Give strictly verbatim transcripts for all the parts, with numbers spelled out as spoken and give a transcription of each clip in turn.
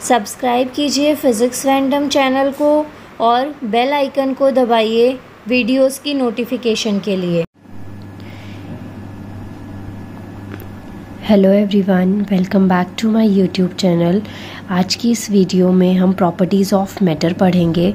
Subscribe कीजिए physics random channel को और बेल आइकन को दबाइए वीडियोस की नोटिफिकेशन के लिए। Hello everyone, welcome back to my YouTube channel. आज की इस वीडियो में हम प्रॉपर्टीज़ ऑफ मैटर पढ़ेंगे।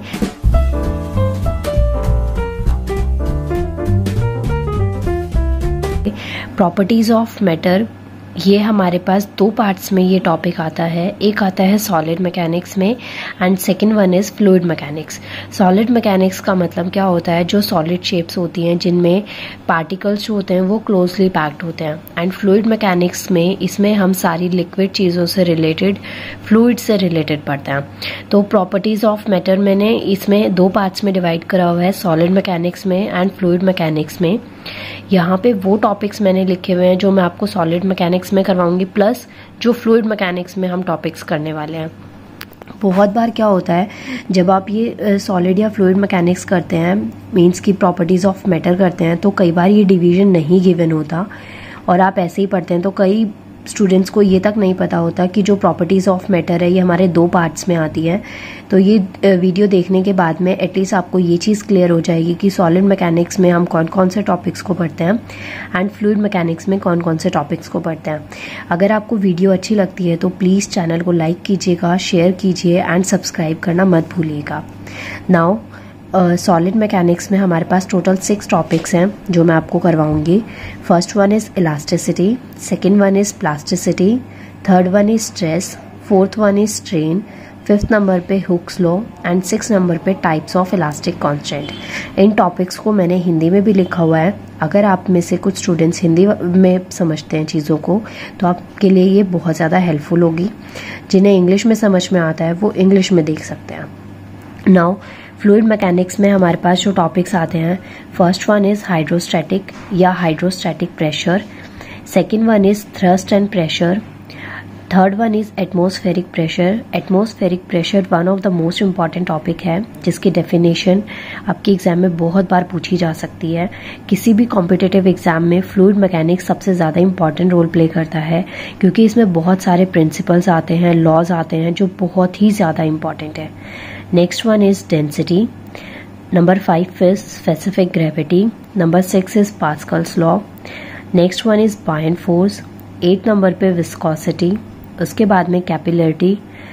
प्रॉपर्टीज़ ऑफ मैटर, ये हमारे पास दो पार्ट्स में ये टॉपिक आता है। एक आता है सॉलिड मैकेनिक्स में and second one is fluid mechanics. Solid mechanics का मतलब क्या होता है, जो सॉलिड शेप्स होती हैं जिनमें पार्टिकल्स जो होते हैं वो क्लोजली पैक्ड होते हैं। एंड फ्लूइड मैकेनिक्स में इसमें हम सारी लिक्विड चीज़ों से रिलेटेड, फ्लूइड से रिलेटेड पढ़ते हैं। तो प्रॉपर्टीज़ ऑफ मैटर मैंने इसमें दो पार्ट्स में डिवाइड करा हुआ है, सॉलिड मैकेनिक्स में एंड फ्लूइड मैकेनिक्स में। यहाँ पे वो टॉपिक्स मैंने लिखे हुए हैं जो मैं आपको सॉलिड मैकेनिक्स में करवाऊंगी, प्लस जो फ्लूइड मैकेनिक्स में हम टॉपिक्स करने वाले हैं। बहुत बार क्या होता है, जब आप ये सॉलिड या फ्लूइड मैकेनिक्स करते हैं, मींस की प्रॉपर्टीज़ ऑफ मैटर करते हैं, तो कई बार ये डिवीजन नहीं गिवन होता और आप ऐसे ही पढ़ते हैं। तो कई स्टूडेंट्स को ये तक नहीं पता होता कि जो प्रॉपर्टीज़ ऑफ मैटर है ये हमारे दो पार्ट्स में आती है। तो ये वीडियो देखने के बाद में एटलीस्ट आपको ये चीज़ क्लियर हो जाएगी कि सॉलिड मैकेनिक्स में हम कौन कौन से टॉपिक्स को पढ़ते हैं एंड फ्लूइड मैकेनिक्स में कौन कौन से टॉपिक्स को पढ़ते हैं। अगर आपको वीडियो अच्छी लगती है तो प्लीज़ चैनल को लाइक कीजिएगा, शेयर कीजिए एंड सब्सक्राइब करना मत भूलिएगा। नाउ सॉलिड uh, मैकेनिक्स में हमारे पास टोटल सिक्स टॉपिक्स हैं जो मैं आपको करवाऊंगी। First one is elasticity, second one is plasticity, third one is stress, fourth one is strain, fifth number पे Hooke's law and six number पे टाइप्स ऑफ इलास्टिक कांस्टेंट। इन टॉपिक्स को मैंने हिंदी में भी लिखा हुआ है। अगर आप में से कुछ स्टूडेंट्स हिंदी में समझते हैं चीज़ों को तो आपके लिए ये बहुत ज़्यादा हेल्पफुल होगी। जिन्हें इंग्लिश में समझ में आता है वो इंग्लिश में देख सकते हैं। नाउ फ्लूइड मैकेनिक्स में हमारे पास जो टॉपिक्स आते हैं, फर्स्ट वन इज़ हाइड्रोस्टैटिक या hydrostatic pressure, second one is thrust and pressure, third one is atmospheric pressure. Atmospheric pressure one of the most important topic है जिसकी डेफिनेशन आपके एग्जाम में बहुत बार पूछी जा सकती है। किसी भी कॉम्पिटिटिव एग्जाम में फ्लूइड मैकेनिक्स सबसे ज़्यादा इंपॉर्टेंट रोल प्ले करता है क्योंकि इसमें बहुत सारे प्रिंसिपल्स आते हैं, लॉज आते हैं जो बहुत ही ज़्यादा इंपॉर्टेंट है। Next one is density. Number five is specific gravity. Number six is Pascal's law. Next one is buoyant force. Eight number पे viscosity. उसके बाद में capillarity.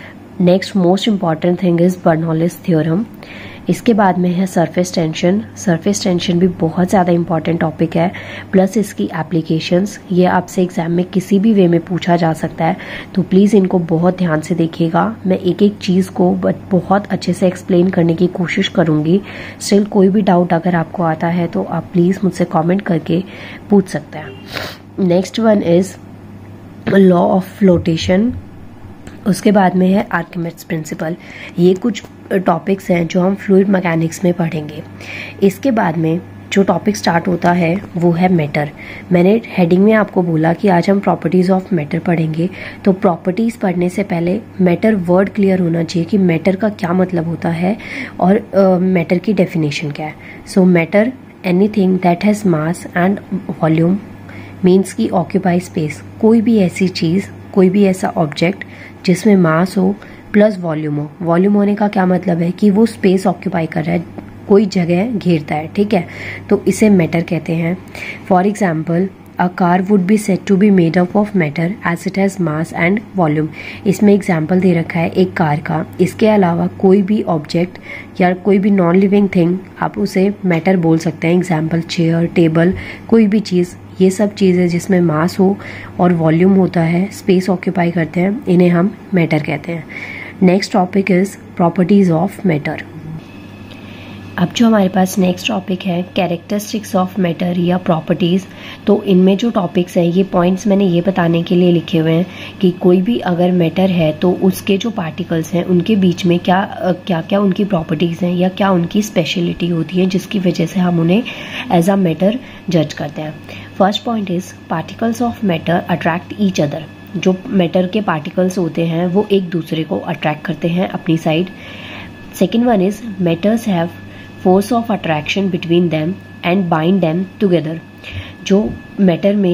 Next most important thing is Bernoulli's theorem. इसके बाद में है surface tension. Surface tension भी बहुत ज़्यादा इंपॉर्टेंट टॉपिक है, प्लस इसकी एप्लीकेशंस। ये आपसे एग्जाम में किसी भी वे में पूछा जा सकता है, तो प्लीज़ इनको बहुत ध्यान से देखिएगा। मैं एक एक चीज़ को बहुत अच्छे से एक्सप्लेन करने की कोशिश करूँगी। स्टिल कोई भी डाउट अगर आपको आता है तो आप प्लीज़ मुझसे कॉमेंट करके पूछ सकते हैं। Next one is law of flotation. उसके बाद में है आर्किमिड्स प्रिंसिपल। ये कुछ टॉपिक्स हैं जो हम फ्लूइड मैकेनिक्स में पढ़ेंगे। इसके बाद में जो टॉपिक स्टार्ट होता है वो है मैटर। मैंने हेडिंग में आपको बोला कि आज हम प्रॉपर्टीज़ ऑफ मैटर पढ़ेंगे, तो प्रॉपर्टीज़ पढ़ने से पहले मैटर वर्ड क्लियर होना चाहिए कि मैटर का क्या मतलब होता है और मैटर uh, की डेफिनेशन क्या है। So matter anything that has mass and volume, means की ऑक्यूपाई स्पेस। कोई भी ऐसी चीज़, कोई भी ऐसा ऑब्जेक्ट जिसमें मास हो प्लस वॉल्यूम हो। वॉल्यूम होने का क्या मतलब है कि वो स्पेस ऑक्यूपाई कर रहा है, कोई जगह घेरता है, ठीक है, तो इसे मैटर कहते हैं। For example a car would be said to be made up of matter as it has mass and volume. इसमें एग्जाम्पल दे रखा है एक कार का। इसके अलावा कोई भी ऑब्जेक्ट या कोई भी नॉन लिविंग थिंग आप उसे मैटर बोल सकते हैं। एग्जाम्पल चेयर, टेबल, कोई भी चीज़, ये सब चीज़ें जिसमें मास हो और वॉल्यूम होता है, स्पेस ऑक्यूपाई करते हैं, इन्हें हम मैटर कहते हैं। Next topic is properties of matter. अब जो हमारे पास नेक्स्ट टॉपिक है कैरेक्टरिस्टिक्स ऑफ मैटर या प्रॉपर्टीज़, तो इनमें जो टॉपिक्स हैं, ये पॉइंट्स मैंने ये बताने के लिए लिखे हुए हैं कि कोई भी अगर मैटर है तो उसके जो पार्टिकल्स हैं उनके बीच में क्या क्या क्या उनकी प्रॉपर्टीज़ हैं या क्या उनकी स्पेशलिटी होती है जिसकी वजह से हम उन्हें एज अ मैटर जज करते हैं। First point is particles of matter attract each other. जो मैटर के पार्टिकल्स होते हैं वो एक दूसरे को अट्रैक्ट करते हैं अपनी side. Second one is matters have force of attraction between them and bind them together. जो मैटर में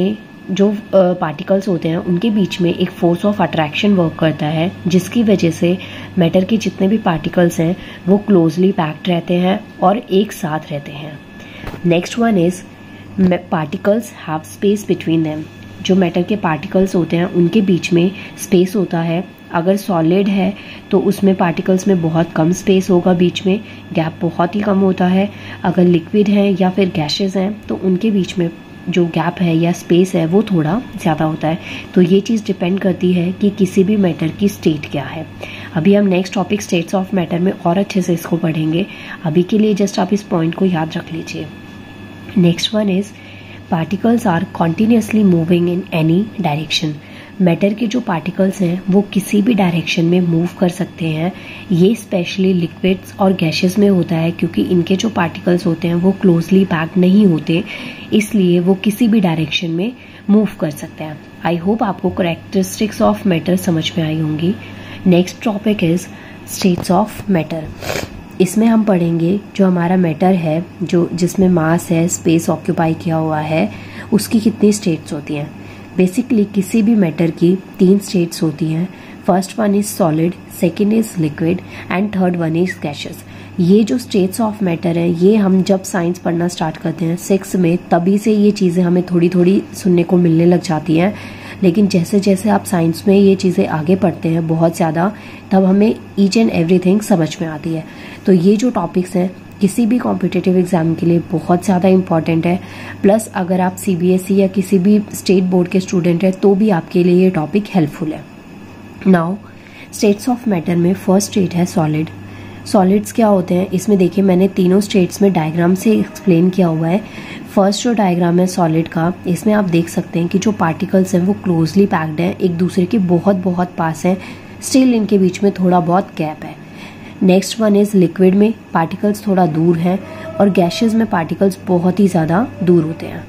जो पार्टिकल्स होते हैं उनके बीच में एक फोर्स ऑफ अट्रैक्शन वर्क करता है, जिसकी वजह से मैटर के जितने भी पार्टिकल्स हैं वो क्लोजली पैक्ड रहते हैं और एक साथ रहते हैं। Next one is particles have space between them. जो मैटर के पार्टिकल्स होते हैं उनके बीच में स्पेस होता है। अगर सॉलिड है तो उसमें पार्टिकल्स में बहुत कम स्पेस होगा, बीच में गैप बहुत ही कम होता है। अगर लिक्विड है या फिर गैसेस हैं तो उनके बीच में जो गैप है या स्पेस है वो थोड़ा ज़्यादा होता है। तो ये चीज़ डिपेंड करती है कि किसी भी मैटर की स्टेट क्या है। अभी हम next topic states of matter में और अच्छे से इसको पढ़ेंगे। अभी के लिए जस्ट आप इस पॉइंट को याद रख लीजिए। Next one is particles are continuously moving in any direction. Matter के जो पार्टिकल्स हैं वो किसी भी डायरेक्शन में मूव कर सकते हैं। ये स्पेशली लिक्विड्स और गैसेस में होता है, क्योंकि इनके जो पार्टिकल्स होते हैं वो क्लोजली पैक्ड नहीं होते, इसलिए वो किसी भी डायरेक्शन में मूव कर सकते हैं। आई होप आपको कैरेक्टरिस्टिक्स ऑफ मैटर समझ में आई होंगी। Next topic is states of matter. इसमें हम पढ़ेंगे जो हमारा मैटर है, जो जिसमें मास है, स्पेस ऑक्यूपाई किया हुआ है, उसकी कितनी स्टेट्स होती हैं। बेसिकली किसी भी मैटर की तीन स्टेट्स होती हैं। First one is solid, second is liquid and third one is gases. ये जो स्टेट्स ऑफ मैटर है ये हम जब साइंस पढ़ना स्टार्ट करते हैं सिक्स में, तभी से ये चीज़ें हमें थोड़ी थोड़ी सुनने को मिलने लग जाती हैं। लेकिन जैसे जैसे आप साइंस में ये चीज़ें आगे पढ़ते हैं बहुत ज़्यादा, तब हमें ईच एंड एवरीथिंग समझ में आती है। तो ये जो टॉपिक्स हैं किसी भी कॉम्पिटिटिव एग्जाम के लिए बहुत ज़्यादा इंपॉर्टेंट है। प्लस अगर आप सीबीएसई या किसी भी स्टेट बोर्ड के स्टूडेंट हैं तो भी आपके लिए ये टॉपिक हेल्पफुल है। नाउ स्टेट्स ऑफ मैटर में फर्स्ट स्टेट है सॉलिड। सॉलिड्स क्या होते हैं, इसमें देखिए मैंने तीनों स्टेट्स में डायग्राम से एक्सप्लेन किया हुआ है। फर्स्ट जो डायग्राम है सॉलिड का, इसमें आप देख सकते हैं कि जो पार्टिकल्स हैं वो क्लोजली पैक्ड हैं, एक दूसरे के बहुत बहुत पास हैं, स्टिल इनके बीच में थोड़ा बहुत गैप है। नेक्स्ट वन इज लिक्विड में पार्टिकल्स थोड़ा दूर हैं और गैसेस में पार्टिकल्स बहुत ही ज़्यादा दूर होते हैं।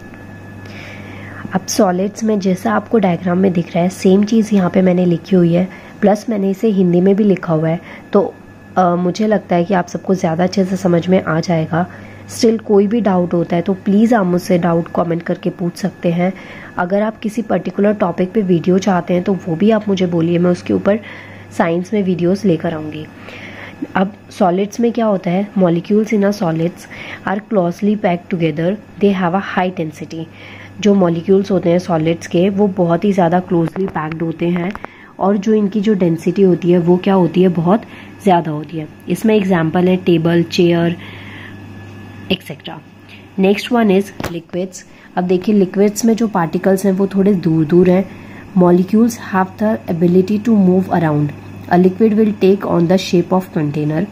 अब सॉलिड्स में जैसा आपको डायग्राम में दिख रहा है सेम चीज़ यहाँ पे मैंने लिखी हुई है, प्लस मैंने इसे हिंदी में भी लिखा हुआ है, तो आ, मुझे लगता है कि आप सबको ज़्यादा अच्छे से समझ में आ जाएगा। स्टिल कोई भी डाउट होता है तो प्लीज़ आप मुझसे डाउट कमेंट करके पूछ सकते हैं। अगर आप किसी पर्टिकुलर टॉपिक पे वीडियो चाहते हैं तो वो भी आप मुझे बोलिए, मैं उसके ऊपर साइंस में वीडियोस लेकर आऊँगी। अब सॉलिड्स में क्या होता है, molecules in a solids are closely packed together, they have a high density. जो मॉलिक्यूल्स होते हैं सॉलिड्स के वो बहुत ही ज़्यादा क्लोजली पैक्ड होते हैं और जो इनकी जो डेंसिटी होती है वो क्या होती है, बहुत ज़्यादा होती है। इसमें एग्जांपल है table, chair etcetera. Next one is liquids. अब देखिए लिक्विड्स में जो पार्टिकल्स हैं वो थोड़े दूर दूर हैं। Molecules have the ability to move around, a liquid will take on the shape of container.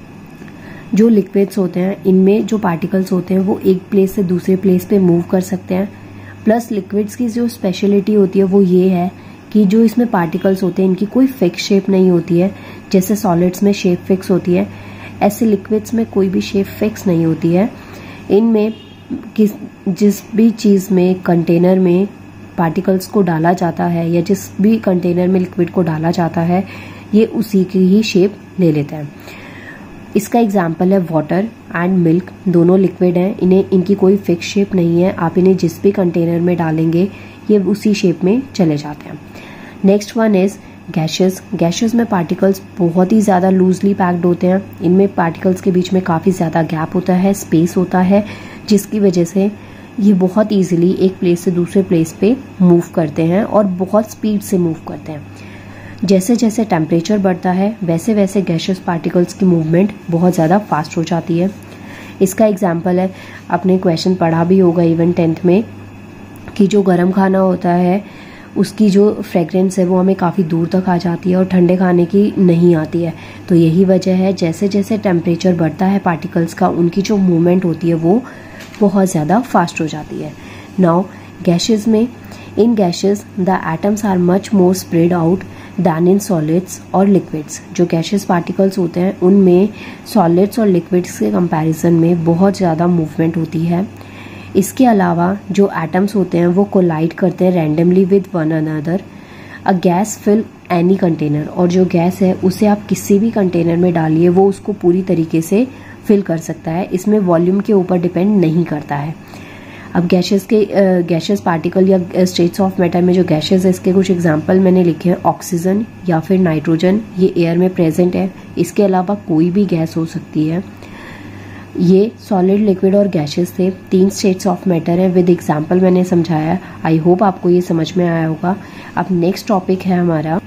जो लिक्विड्स होते हैं इनमें जो पार्टिकल्स होते हैं वो एक प्लेस से दूसरे प्लेस पे मूव कर सकते हैं। प्लस लिक्विड्स की जो स्पेशलिटी होती है वो ये है कि जो इसमें पार्टिकल्स होते हैं इनकी कोई फिक्स शेप नहीं होती है, जैसे सॉलिड्स में शेप फिक्स होती है, ऐसे लिक्विड्स में कोई भी शेप फिक्स नहीं होती है। इनमें किस जिस भी चीज़ में कंटेनर में पार्टिकल्स को डाला जाता है या जिस भी कंटेनर में लिक्विड को डाला जाता है ये उसी की ही शेप ले लेते हैं। इसका एग्जाम्पल है वाटर एंड मिल्क, दोनों लिक्विड हैं, इन्हें इनकी कोई फिक्स शेप नहीं है, आप इन्हें जिस भी कंटेनर में डालेंगे ये उसी शेप में चले जाते हैं। Next one is gases. Gases में पार्टिकल्स बहुत ही ज़्यादा लूजली पैक्ड होते हैं, इनमें पार्टिकल्स के बीच में काफ़ी ज़्यादा गैप होता है, स्पेस होता है, जिसकी वजह से ये बहुत ईजिली एक प्लेस से दूसरे प्लेस पे मूव करते हैं और बहुत स्पीड से मूव करते हैं। जैसे जैसे टेम्परेचर बढ़ता है वैसे वैसे गैसेस पार्टिकल्स की मूवमेंट बहुत ज़्यादा फास्ट हो जाती है। इसका एग्जाम्पल है, आपने क्वेश्चन पढ़ा भी होगा इवन टेंथ में, कि जो गर्म खाना होता है उसकी जो फ्रेगरेंस है वो हमें काफ़ी दूर तक आ जाती है और ठंडे खाने की नहीं आती है। तो यही वजह है, जैसे जैसे टेम्परेचर बढ़ता है पार्टिकल्स का उनकी जो मूवमेंट होती है वो बहुत ज़्यादा फास्ट हो जाती है। नाउ गैसेस में, in gases the atoms are much more spread out than in solids और लिक्विड्स। जो गैसेस पार्टिकल्स होते हैं उनमें सॉलिड्स और लिक्विड्स के कंपैरिजन में बहुत ज़्यादा मूवमेंट होती है। इसके अलावा जो एटम्स होते हैं वो कोलाइड करते हैं randomly with one another. A gas fill any container, और जो गैस है उसे आप किसी भी कंटेनर में डालिए वो उसको पूरी तरीके से फिल कर सकता है, इसमें वॉल्यूम के ऊपर डिपेंड नहीं करता है। अब गैसेस के गैसेस पार्टिकल या स्टेट्स ऑफ मैटर में जो गैसेस है इसके कुछ एग्जांपल मैंने लिखे हैं। ऑक्सीजन या फिर नाइट्रोजन, ये एयर में प्रेजेंट है। इसके अलावा कोई भी गैस हो सकती है। ये सॉलिड, लिक्विड और गैसेस थे, तीन स्टेट्स ऑफ मैटर है। विद एग्जांपल मैंने समझाया। आई होप आपको ये समझ में आया होगा। अब नेक्स्ट टॉपिक है हमारा